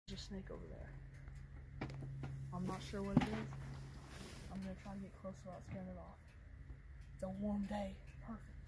There's a snake over there. I'm not sure what it is. I'm gonna try to get close without scaring it off. It's a warm day. Perfect.